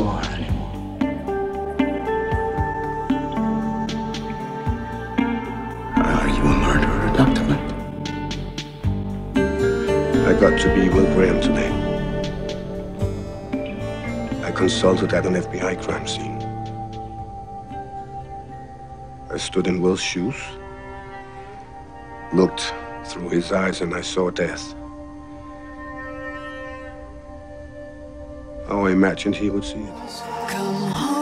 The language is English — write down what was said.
sure anymore. Are you a murderer, Dr. Flint? I got to be Will Graham today. I consulted at an FBI crime scene. I stood in Will's shoes, looked through his eyes, and I saw death. How I imagined he would see it. Come home.